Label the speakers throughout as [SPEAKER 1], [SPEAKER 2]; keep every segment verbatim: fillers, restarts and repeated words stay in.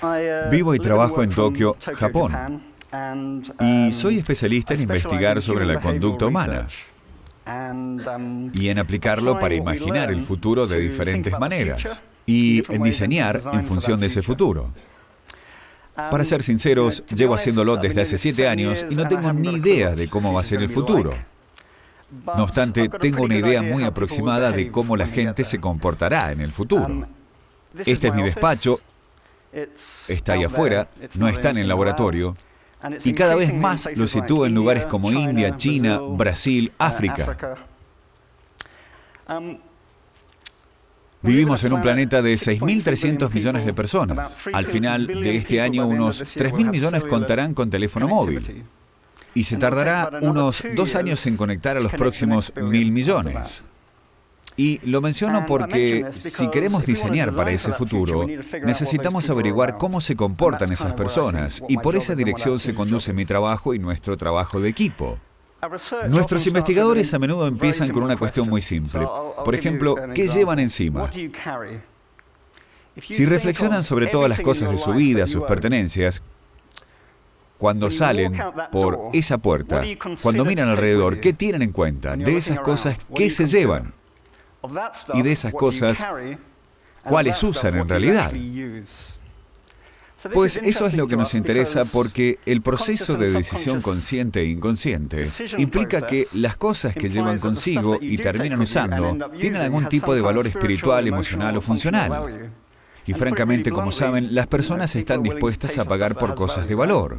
[SPEAKER 1] Vivo y trabajo en Tokio, Japón, y soy especialista en investigar sobre la conducta humana y en aplicarlo para imaginar el futuro de diferentes maneras y en diseñar en función de ese futuro. Para ser sinceros, llevo haciéndolo desde hace siete años y no tengo ni idea de cómo va a ser el futuro. No obstante, tengo una idea muy aproximada de cómo la gente se comportará en el futuro. Este es mi despacho, está ahí afuera, no está en el laboratorio, y cada vez más lo sitúo en lugares como India, China, Brasil, África. Vivimos en un planeta de seis mil trescientos millones de personas. Al final de este año, unos tres mil millones contarán con teléfono móvil. Y se tardará unos dos años en conectar a los próximos mil millones. Y lo menciono porque si queremos diseñar para ese futuro, necesitamos averiguar cómo se comportan esas personas, y por esa dirección se conduce mi trabajo y nuestro trabajo de equipo. Nuestros investigadores a menudo empiezan con una cuestión muy simple. Por ejemplo, ¿qué llevan encima? Si reflexionan sobre todas las cosas de su vida, sus pertenencias, cuando salen por esa puerta, cuando miran alrededor, ¿qué tienen en cuenta? De esas cosas, ¿qué se llevan? Y de esas cosas, ¿cuáles usan en realidad? Pues eso es lo que nos interesa, porque el proceso de decisión consciente e inconsciente implica que las cosas que llevan consigo y terminan usando tienen algún tipo de valor espiritual, emocional o funcional. Y francamente, como saben, las personas están dispuestas a pagar por cosas de valor.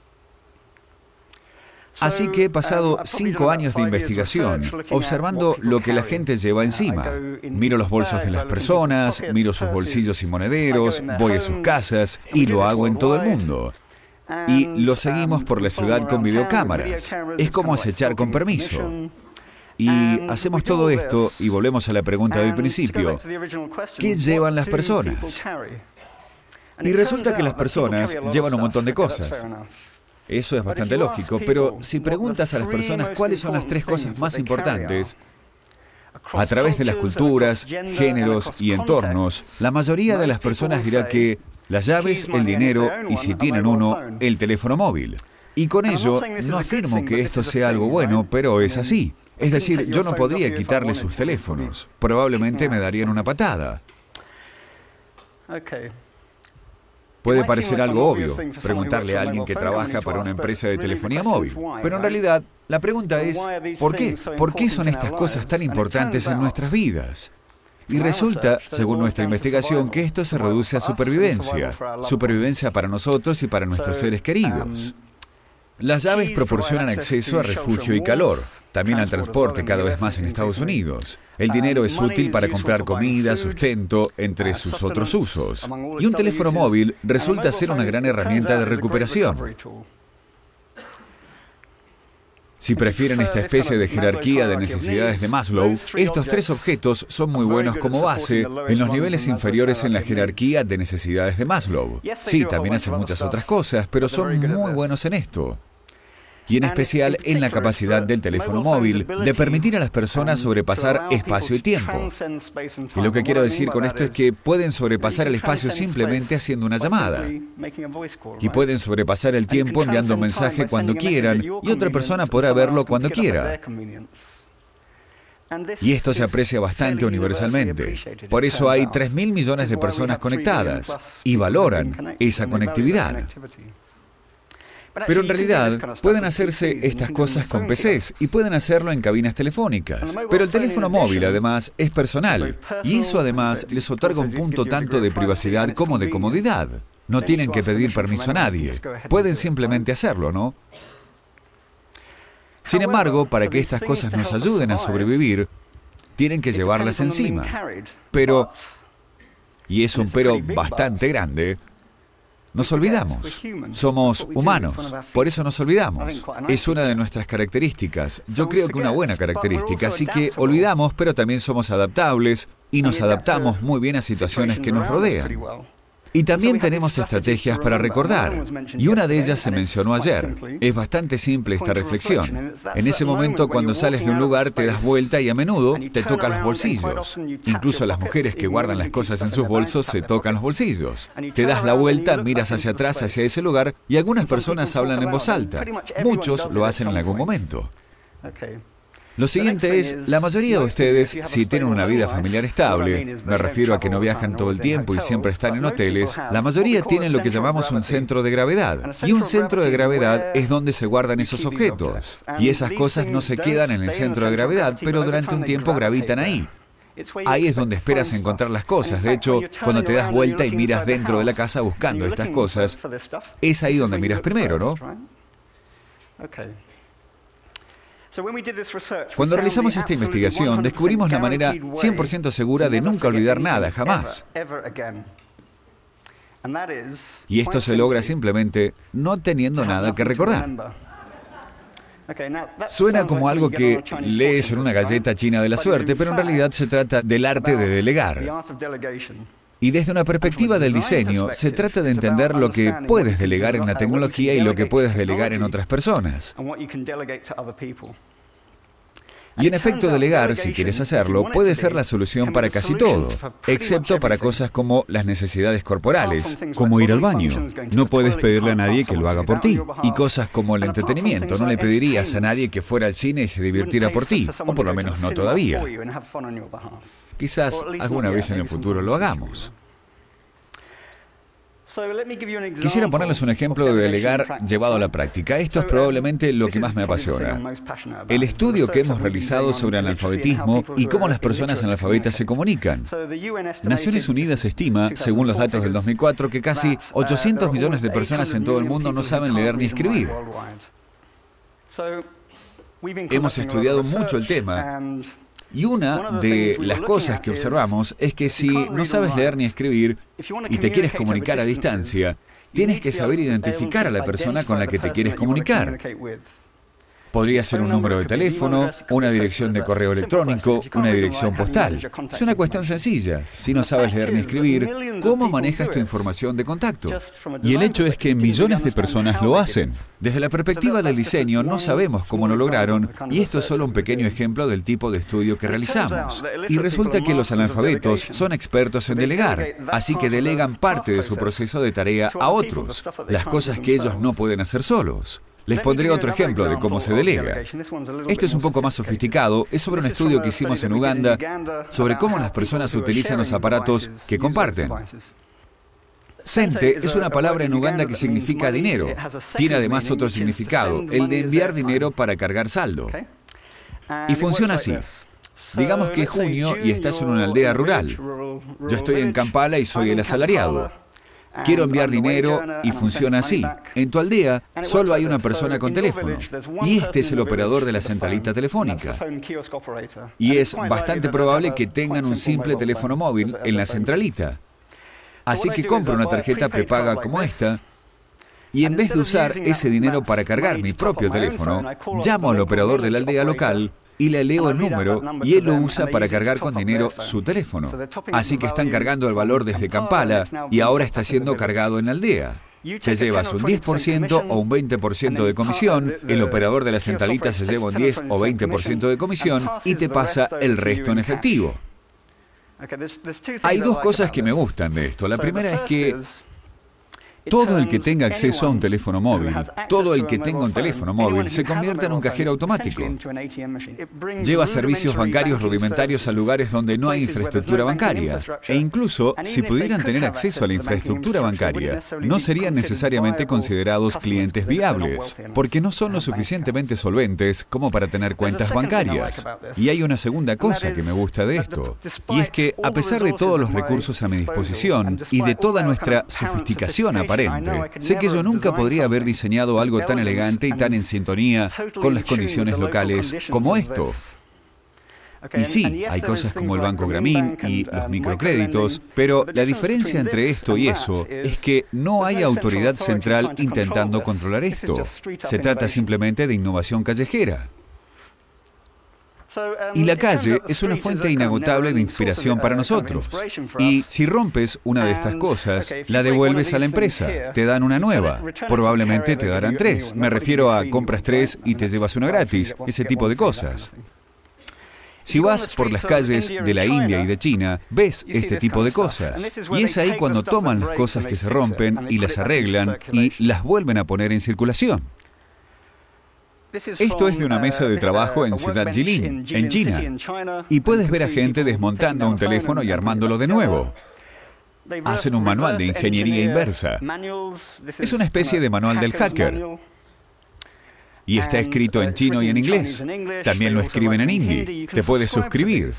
[SPEAKER 1] Así que he pasado cinco años de investigación, observando lo que la gente lleva encima. Miro los bolsos de las personas, miro sus bolsillos y monederos, voy a sus casas, y lo hago en todo el mundo. Y lo seguimos por la ciudad con videocámaras. Es como acechar con permiso. Y hacemos todo esto, y volvemos a la pregunta del principio. ¿Qué llevan las personas? Y resulta que las personas llevan un montón de cosas. Eso es bastante lógico, pero si preguntas a las personas cuáles son las tres cosas más importantes, a través de las culturas, géneros y entornos, la mayoría de las personas dirá que las llaves, el dinero y, si tienen uno, el teléfono móvil. Y con ello, no afirmo que esto sea algo bueno, pero es así. Es decir, yo no podría quitarle sus teléfonos. Probablemente me darían una patada. Puede parecer algo obvio, preguntarle a alguien que trabaja para una empresa de telefonía móvil. Pero en realidad, la pregunta es, ¿por qué? ¿Por qué son estas cosas tan importantes en nuestras vidas? Y resulta, según nuestra investigación, que esto se reduce a supervivencia. Supervivencia para nosotros y para nuestros seres queridos. Las llaves proporcionan acceso a refugio y calor. También al transporte cada vez más en Estados Unidos. El dinero es útil para comprar comida, sustento, entre sus otros usos. Y un teléfono móvil resulta ser una gran herramienta de recuperación. Si prefieren esta especie de jerarquía de necesidades de Maslow, estos tres objetos son muy buenos como base en los niveles inferiores en la jerarquía de necesidades de Maslow. Sí, también hacen muchas otras cosas, pero son muy buenos en esto. Y en especial en la capacidad del teléfono móvil de permitir a las personas sobrepasar espacio y tiempo. Y lo que quiero decir con esto es que pueden sobrepasar el espacio simplemente haciendo una llamada. Y pueden sobrepasar el tiempo enviando un mensaje cuando quieran, y otra persona podrá verlo cuando quiera. Y esto se aprecia bastante universalmente. Por eso hay tres mil millones de personas conectadas, y valoran esa conectividad. Pero en realidad, pueden hacerse estas cosas con P Cs y pueden hacerlo en cabinas telefónicas. Pero el teléfono móvil, además, es personal. Y eso, además, les otorga un punto tanto de privacidad como de comodidad. No tienen que pedir permiso a nadie. Pueden simplemente hacerlo, ¿no? Sin embargo, para que estas cosas nos ayuden a sobrevivir, tienen que llevarlas encima. Pero, y es un pero bastante grande, nos olvidamos. Somos humanos, por eso nos olvidamos. Es una de nuestras características. Yo creo que una buena característica, así que olvidamos, pero también somos adaptables y nos adaptamos muy bien a situaciones que nos rodean. Y también tenemos estrategias para recordar, y una de ellas se mencionó ayer. Es bastante simple esta reflexión. En ese momento, cuando sales de un lugar, te das vuelta y a menudo te tocan los bolsillos. Incluso las mujeres que guardan las cosas en sus bolsos se tocan los bolsillos. Te das la vuelta, miras hacia atrás, hacia ese lugar, y algunas personas hablan en voz alta. Muchos lo hacen en algún momento. Lo siguiente es, la mayoría de ustedes, si tienen una vida familiar estable, me refiero a que no viajan todo el tiempo y siempre están en hoteles, la mayoría tienen lo que llamamos un centro de gravedad. Y un centro de gravedad es donde se guardan esos objetos. Y esas cosas no se quedan en el centro de gravedad, pero durante un tiempo gravitan ahí. Ahí es donde esperas encontrar las cosas. De hecho, cuando te das vuelta y miras dentro de la casa buscando estas cosas, es ahí donde miras primero, ¿no? Cuando realizamos esta investigación, descubrimos la manera cien por ciento segura de nunca olvidar nada, jamás. Y esto se logra simplemente no teniendo nada que recordar. Suena como algo que lees en una galleta china de la suerte, pero en realidad se trata del arte de delegar. Y desde una perspectiva del diseño, se trata de entender lo que puedes delegar en la tecnología y lo que puedes delegar en otras personas. Y en efecto, delegar, si quieres hacerlo, puede ser la solución para casi todo, excepto para cosas como las necesidades corporales, como ir al baño. No puedes pedirle a nadie que lo haga por ti. Y cosas como el entretenimiento, no le pedirías a nadie que fuera al cine y se divirtiera por ti, o por lo menos no todavía. Quizás alguna vez en el futuro lo hagamos. Quisiera ponerles un ejemplo de delegar llevado a la práctica. Esto es probablemente lo que más me apasiona. El estudio que hemos realizado sobre el analfabetismo y cómo las personas analfabetas se comunican. Naciones Unidas estima, según los datos del dos mil cuatro, que casi ochocientos millones de personas en todo el mundo no saben leer ni escribir. Hemos estudiado mucho el tema. Y una de las cosas que observamos es que si no sabes leer ni escribir y te quieres comunicar a distancia, tienes que saber identificar a la persona con la que te quieres comunicar. Podría ser un número de teléfono, una dirección de correo electrónico, una dirección postal. Es una cuestión sencilla. Si no sabes leer ni escribir, ¿cómo manejas tu información de contacto? Y el hecho es que millones de personas lo hacen. Desde la perspectiva del diseño, no sabemos cómo lo lograron, y esto es solo un pequeño ejemplo del tipo de estudio que realizamos. Y resulta que los analfabetos son expertos en delegar, así que delegan parte de su proceso de tarea a otros, las cosas que ellos no pueden hacer solos. Les pondré otro ejemplo de cómo se delega. Este es un poco más sofisticado, es sobre un estudio que hicimos en Uganda sobre cómo las personas utilizan los aparatos que comparten. Sente es una palabra en Uganda que significa dinero. Tiene además otro significado, el de enviar dinero para cargar saldo. Y funciona así. Digamos que es junio y estás en una aldea rural. Yo estoy en Kampala y soy el asalariado. Quiero enviar dinero y funciona así. En tu aldea solo hay una persona con teléfono y este es el operador de la centralita telefónica. Y es bastante probable que tengan un simple teléfono móvil en la centralita. Así que compro una tarjeta prepaga como esta y en vez de usar ese dinero para cargar mi propio teléfono, llamo al operador de la aldea local y le leo el número y él lo usa para cargar con dinero su teléfono. Así que están cargando el valor desde Kampala y ahora está siendo cargado en la aldea. Te llevas un diez por ciento o un veinte por ciento de comisión, el operador de la centralita se lleva un diez o veinte por ciento de comisión y te pasa el resto en efectivo. Hay dos cosas que me gustan de esto. La primera es que todo el que tenga acceso a un teléfono móvil, todo el que tenga un teléfono móvil, se convierte en un cajero automático. Lleva servicios bancarios rudimentarios a lugares donde no hay infraestructura bancaria. E incluso, si pudieran tener acceso a la infraestructura bancaria, no serían necesariamente considerados clientes viables, porque no son lo suficientemente solventes como para tener cuentas bancarias. Y hay una segunda cosa que me gusta de esto, y es que, a pesar de todos los recursos a mi disposición y de toda nuestra sofisticación aparente, sé que yo nunca podría haber diseñado algo tan elegante y tan en sintonía con las condiciones locales como esto. Y sí, hay cosas como el Banco Grameen y los microcréditos, pero la diferencia entre esto y eso es que no hay autoridad central intentando controlar esto. Se trata simplemente de innovación callejera. Y la calle es una fuente inagotable de inspiración para nosotros. Y si rompes una de estas cosas, la devuelves a la empresa, te dan una nueva. Probablemente te darán tres. Me refiero a compras tres y te llevas una gratis, ese tipo de cosas. Si vas por las calles de la India y de China, ves este tipo de cosas. Y es ahí cuando toman las cosas que se rompen y las arreglan y las vuelven a poner en circulación. Esto es de una mesa de trabajo en Ciudad Jilin, en China. Y puedes ver a gente desmontando un teléfono y armándolo de nuevo. Hacen un manual de ingeniería inversa. Es una especie de manual del hacker. Y está escrito en chino y en inglés. También lo escriben en hindi. Te puedes suscribir.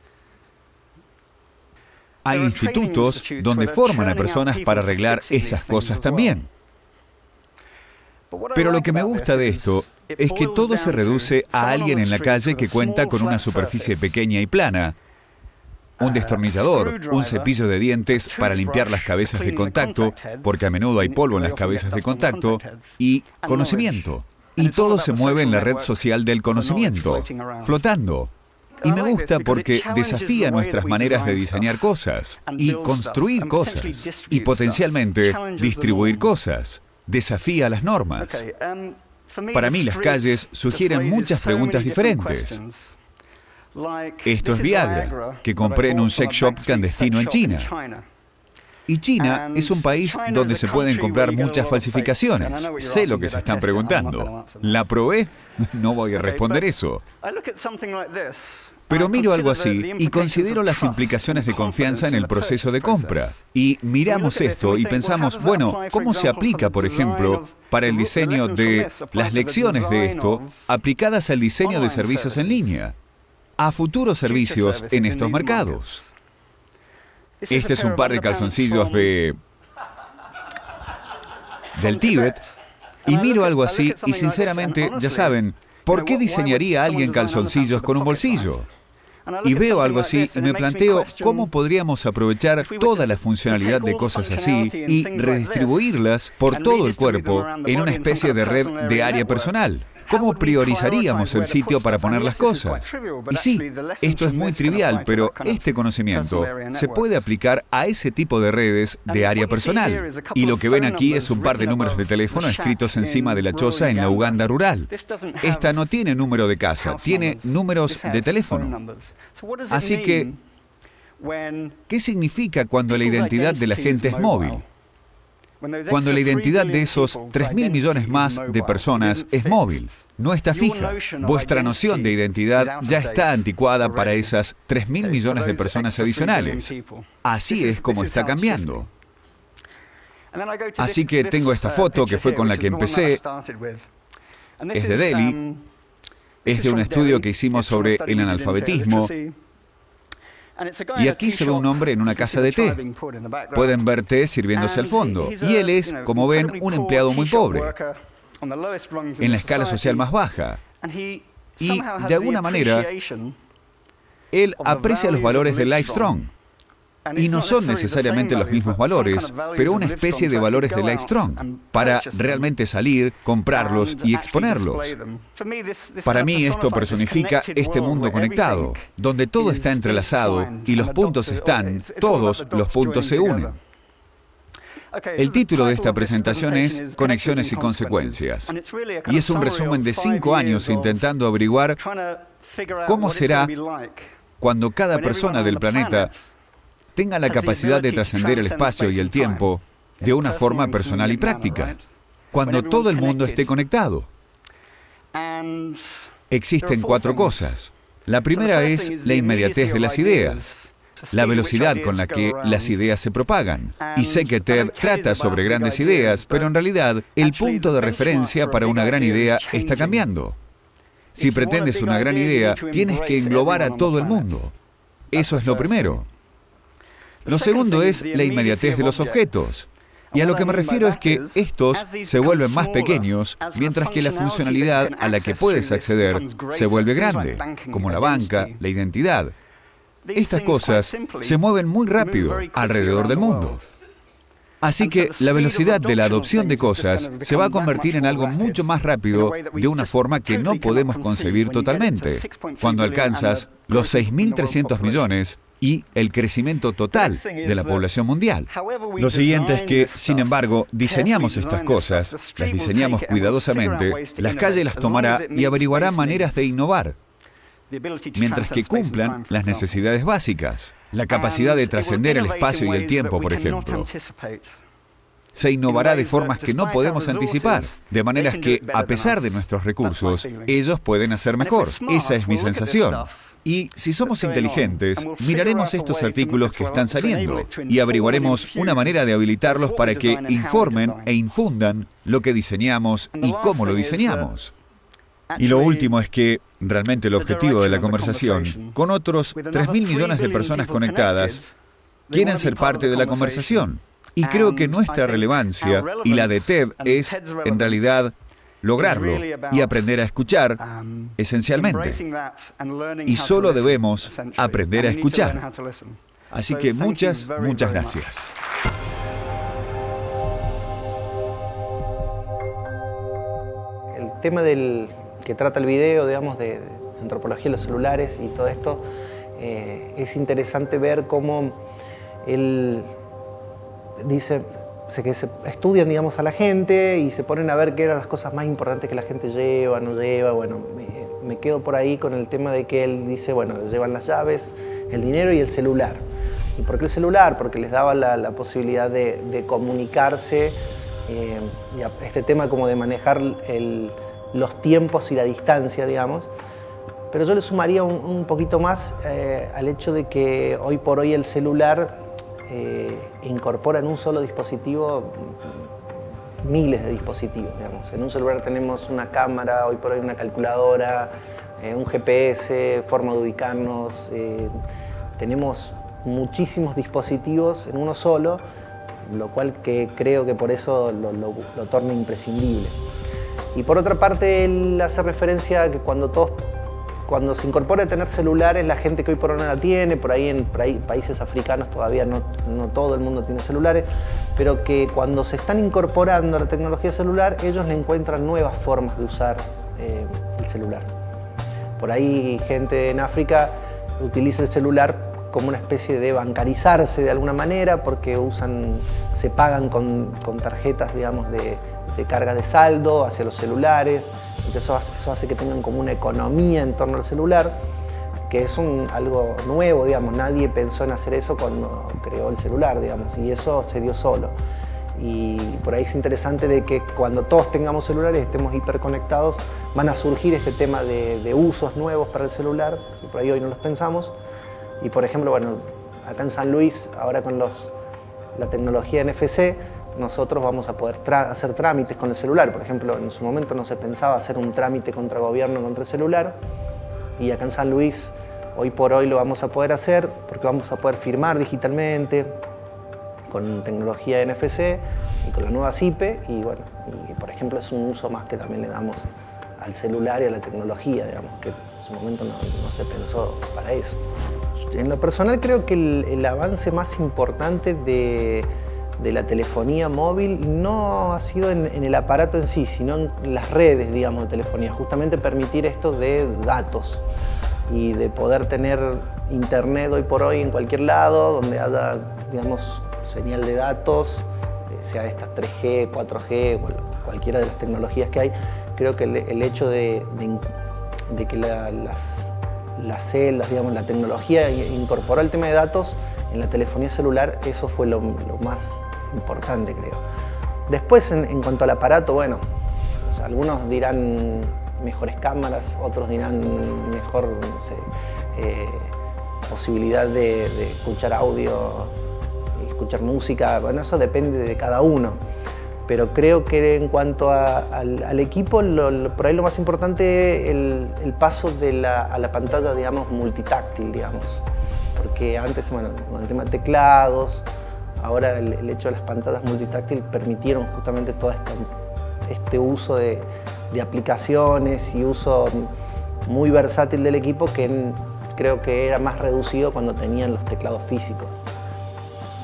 [SPEAKER 1] Hay institutos donde forman a personas para arreglar esas cosas también. Pero lo que me gusta de esto es que todo se reduce a alguien en la calle que cuenta con una superficie pequeña y plana, un destornillador, un cepillo de dientes para limpiar las cabezas de contacto, porque a menudo hay polvo en las cabezas de contacto, y conocimiento. Y todo se mueve en la red social del conocimiento, flotando. Y me gusta porque desafía nuestras maneras de diseñar cosas, y construir cosas, y potencialmente distribuir cosas. Desafía las normas. Para mí las calles sugieren muchas preguntas diferentes. Esto es Viagra, que compré en un sex shop clandestino en China. Y China es un país donde se pueden comprar muchas falsificaciones. Sé lo que se están preguntando. ¿La probé? No voy a responder eso. Pero miro algo así y considero las implicaciones de confianza en el proceso de compra. Y miramos esto y pensamos, bueno, ¿cómo se aplica, por ejemplo, para el diseño de las lecciones de esto aplicadas al diseño de servicios en línea, a futuros servicios en estos mercados? Este es un par de calzoncillos de... del Tíbet. Y miro algo así y sinceramente, ya saben, ¿por qué diseñaría alguien calzoncillos con un bolsillo? Y veo algo así y me planteo cómo podríamos aprovechar toda la funcionalidad de cosas así y redistribuirlas por todo el cuerpo en una especie de red de área personal. ¿Cómo priorizaríamos el sitio para poner las cosas? Y sí, esto es muy trivial, pero este conocimiento se puede aplicar a ese tipo de redes de área personal. Y lo que ven aquí es un par de números de teléfono escritos encima de la choza en la Uganda rural. Esta no tiene número de casa, tiene números de teléfono. Así que, ¿qué significa cuando la identidad de la gente es móvil? Cuando la identidad de esos tres mil millones más de personas es móvil, no está fija. Vuestra noción de identidad ya está anticuada para esas tres mil millones de personas adicionales. Así es como está cambiando. Así que tengo esta foto que fue con la que empecé. Es de Delhi. Es de un estudio que hicimos sobre el analfabetismo. Y aquí se ve un hombre en una casa de té. Pueden ver té sirviéndose al fondo. Y él es, como ven, un empleado muy pobre, en la escala social más baja. Y, de alguna manera, él aprecia los valores de Livestrong. Y no son necesariamente los mismos valores, pero una especie de valores de Livestrong, para realmente salir, comprarlos y exponerlos. Para mí esto personifica este mundo conectado, donde todo está entrelazado y los puntos están, todos los puntos se unen. El título de esta presentación es Conexiones y Consecuencias, y es un resumen de cinco años intentando averiguar cómo será cuando cada persona del planeta tenga la capacidad de trascender el espacio y el tiempo de una forma personal y práctica, cuando todo el mundo esté conectado. Existen cuatro cosas. La primera es la inmediatez de las ideas, la velocidad con la que las ideas se propagan. Y sé que Ted trata sobre grandes ideas, pero en realidad el punto de referencia para una gran idea está cambiando. Si pretendes una gran idea, tienes que englobar a todo el mundo. Eso es lo primero. Lo segundo es la inmediatez de los objetos. Y a lo que me refiero es que estos se vuelven más pequeños, mientras que la funcionalidad a la que puedes acceder se vuelve grande, como la banca, la identidad. Estas cosas se mueven muy rápido alrededor del mundo. Así que la velocidad de la adopción de cosas se va a convertir en algo mucho más rápido de una forma que no podemos concebir totalmente. Cuando alcanzas los seis mil trescientos millones y el crecimiento total de la población mundial. Lo siguiente es que, sin embargo, diseñamos estas cosas, las diseñamos cuidadosamente, las calles las tomará y averiguará maneras de innovar, mientras que cumplan las necesidades básicas, la capacidad de trascender el espacio y el tiempo, por ejemplo. Se innovará de formas que no podemos anticipar, de maneras que, a pesar de nuestros recursos, ellos pueden hacer mejor. Esa es mi sensación. Y si somos inteligentes, miraremos estos artículos que están saliendo y averiguaremos una manera de habilitarlos para que informen e infundan lo que diseñamos y cómo lo diseñamos. Y lo último es que, realmente el objetivo de la conversación, con otros tres mil millones de personas conectadas, quieren ser parte de la conversación. Y creo que nuestra relevancia y la de TED es, en realidad, lograrlo y aprender a escuchar, esencialmente. Y solo debemos aprender a escuchar. Así que muchas, muchas gracias.
[SPEAKER 2] El tema del que trata el video, digamos, de, de antropología de los celulares y todo esto, eh, es interesante ver cómo él dice que se estudian, digamos, a la gente y se ponen a ver qué eran las cosas más importantes que la gente lleva, no lleva. Bueno, me, me quedo por ahí con el tema de que él dice, bueno, llevan las llaves, el dinero y el celular. ¿Y por qué el celular? Porque les daba la, la posibilidad de, de comunicarse, eh, y este tema como de manejar el, los tiempos y la distancia, digamos. Pero yo le sumaría un, un poquito más eh, al hecho de que hoy por hoy el celular Eh, incorpora en un solo dispositivo miles de dispositivos, digamos. En un celular tenemos una cámara, hoy por hoy una calculadora, eh, un G P S, forma de ubicarnos. Eh, tenemos muchísimos dispositivos en uno solo, lo cual que creo que por eso lo, lo, lo torna imprescindible. Y por otra parte, él hace referencia a que cuando todos Cuando se incorpora a tener celulares, la gente que hoy por hoy no la tiene, por ahí en por ahí, países africanos todavía no, no todo el mundo tiene celulares, pero que cuando se están incorporando a la tecnología celular, ellos le encuentran nuevas formas de usar eh, el celular. Por ahí gente en África utiliza el celular como una especie de bancarizarse de alguna manera, porque usan, se pagan con, con tarjetas, digamos, de, de carga de saldo hacia los celulares. Entonces eso hace, eso hace que tengan como una economía en torno al celular, que es un, algo nuevo, digamos. Nadie pensó en hacer eso cuando creó el celular, digamos, y eso se dio solo. Y por ahí es interesante de que cuando todos tengamos celulares, estemos hiperconectados, van a surgir este tema de, de usos nuevos para el celular, y por ahí hoy no los pensamos. Y por ejemplo, bueno, acá en San Luis, ahora con los, la tecnología N F C, nosotros vamos a poder hacer trámites con el celular. Por ejemplo, en su momento no se pensaba hacer un trámite contra gobierno, contra el celular, y acá en San Luis, hoy por hoy lo vamos a poder hacer, porque vamos a poder firmar digitalmente con tecnología N F C y con la nueva S I P E, y bueno, y por ejemplo es un uso más que también le damos al celular y a la tecnología, digamos, que en su momento no, no se pensó para eso. En lo personal creo que el, el avance más importante de, de la telefonía móvil no ha sido en, en el aparato en sí, sino en las redes, digamos, de telefonía. Justamente permitir esto de datos y de poder tener internet hoy por hoy en cualquier lado, donde haya, digamos, señal de datos, sea estas tres G, cuatro G, cualquiera de las tecnologías que hay. Creo que el, el hecho de, de, de que la, las, las celdas, digamos, la tecnología incorporó el tema de datos en la telefonía celular, eso fue lo, lo más importante, creo. Después, en, en cuanto al aparato, bueno, o sea, algunos dirán mejores cámaras, otros dirán mejor, no sé, eh, posibilidad de, de escuchar audio, escuchar música, bueno, eso depende de cada uno. Pero creo que en cuanto a, al, al equipo, lo, lo, por ahí lo más importante es el, el paso de la, a la pantalla, digamos, multitáctil, digamos. Porque antes, bueno, con el tema de teclados, ahora el, el hecho de las pantallas multitáctil permitieron justamente todo este, este uso de, de aplicaciones y uso muy versátil del equipo que en, creo que era más reducido cuando tenían los teclados físicos.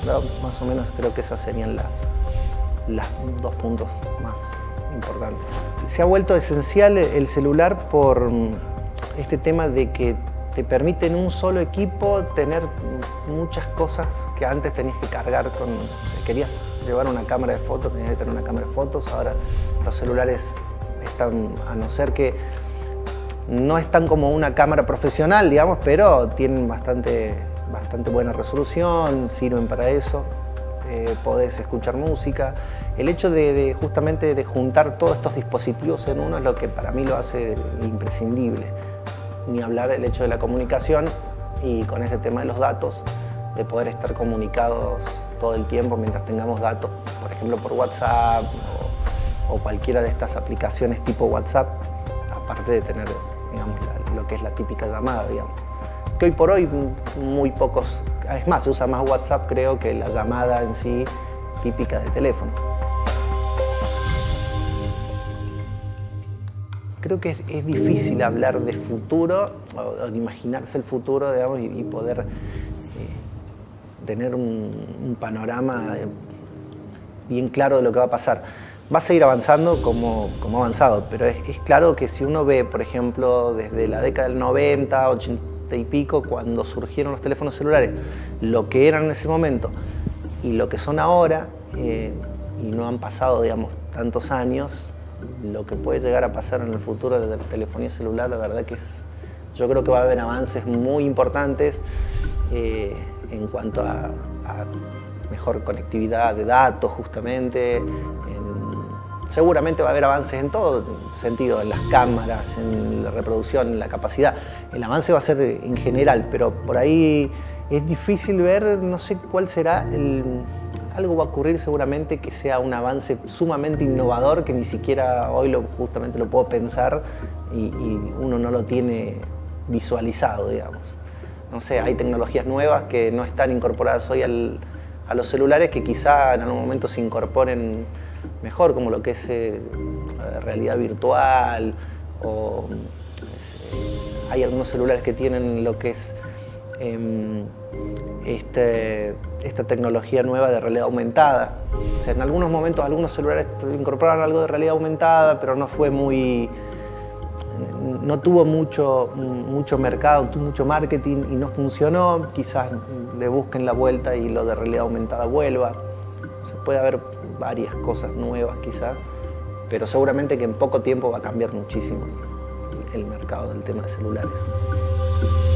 [SPEAKER 2] ¿no? Más o menos creo que esas serían las, las dos puntos más importantes. Se ha vuelto esencial el celular por este tema de que te permite en un solo equipo tener muchas cosas que antes tenías que cargar con... Si querías llevar una cámara de fotos, tenías que tener una cámara de fotos. Ahora los celulares están, a no ser que no están como una cámara profesional, digamos, pero tienen bastante, bastante buena resolución, sirven para eso. Eh, podés escuchar música. El hecho de, de justamente de juntar todos estos dispositivos en uno es lo que para mí lo hace imprescindible. Ni hablar del hecho de la comunicación y con este tema de los datos, de poder estar comunicados todo el tiempo mientras tengamos datos, por ejemplo por WhatsApp o, o cualquiera de estas aplicaciones tipo WhatsApp, aparte de tener, digamos, la, lo que es la típica llamada, digamos. Que hoy por hoy muy pocos, es más, se usa más WhatsApp creo que la llamada en sí típica de teléfono. Creo que es, es difícil hablar de futuro o, o de imaginarse el futuro, digamos, y, y poder eh, tener un, un panorama bien claro de lo que va a pasar. Va a seguir avanzando como, como ha avanzado, pero es, es claro que si uno ve, por ejemplo, desde la década del noventa, ochenta y pico, cuando surgieron los teléfonos celulares, lo que eran en ese momento y lo que son ahora, eh, y no han pasado, digamos, tantos años, lo que puede llegar a pasar en el futuro de la telefonía celular, la verdad que es, yo creo que va a haber avances muy importantes eh, en cuanto a, a mejor conectividad de datos, justamente. En, seguramente va a haber avances en todo sentido, en las cámaras, en la reproducción, en la capacidad. El avance va a ser en general, pero por ahí es difícil ver, no sé cuál será el... Algo va a ocurrir seguramente que sea un avance sumamente innovador que ni siquiera hoy lo, justamente lo puedo pensar y, y uno no lo tiene visualizado, digamos. No sé, hay tecnologías nuevas que no están incorporadas hoy al, a los celulares que quizá en algún momento se incorporen mejor, como lo que es eh, realidad virtual o eh, hay algunos celulares que tienen lo que es eh, Este, esta tecnología nueva de realidad aumentada. O sea, en algunos momentos algunos celulares incorporaron algo de realidad aumentada, pero no fue muy... no tuvo mucho, mucho mercado, tuvo mucho marketing y no funcionó. Quizás le busquen la vuelta y lo de realidad aumentada vuelva. O sea, puede haber varias cosas nuevas quizás, pero seguramente que en poco tiempo va a cambiar muchísimo el mercado del tema de celulares.